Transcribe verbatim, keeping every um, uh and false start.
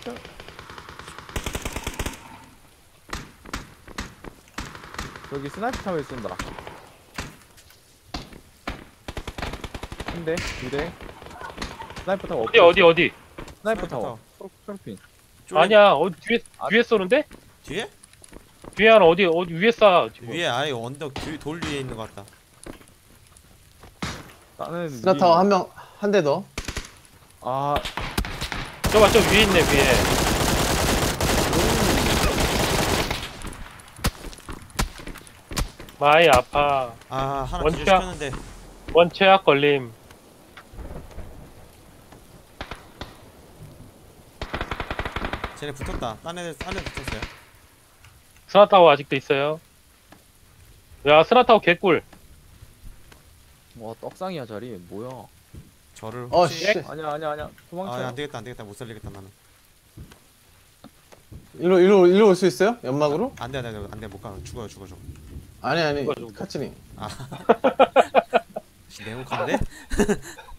여기 스나이퍼 타워에 쏜다. 한 대, 두 대. 스나이퍼 타워 어디 어디 어디? 스나이퍼 스나이퍼 타워. 초록핀. 아니야 어디 뒤에 아. 뒤에 쏘는데? 뒤에? 뒤에 하나 어디 어디 위에 쏴 지금. 위에 아예 언덕 뒤, 돌 위에 있는 것 같다. 나는 스나타워 한 명, 한 대 더. 아, 저봐 저 위에 있네 위에. 마이 아파. 아 하나 원샷. 기절시켰는데. 원체약 걸림. 쟤네 붙었다. 딴 애들 딴 애 붙었어요. 스나타워 아직도 있어요. 야 스나타워 개꿀. 와 떡상이야 자리. 뭐야? 저를 어, 혹시 씨. 아니야 아니야 아니야. 아 도망쳐. 안 되겠다 안 되겠다 못 살리겠다 나는. 일로, 일로, 일로 올 수 있어요? 연막으로? 안돼 안돼 안돼 안돼 못 가. 죽어요 죽어 죽어. 아니, 아니, 누가, 누가. 카츠니. 아. 내목한데?